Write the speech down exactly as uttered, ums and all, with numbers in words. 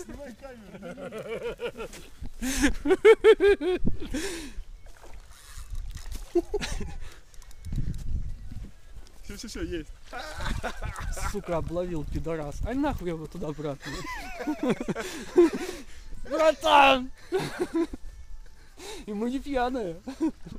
Снимай камеру. Все, все, все, есть. Сука, обловил, пидорас. Ай нахуй его туда обратно. Братан! И мы не пьяные.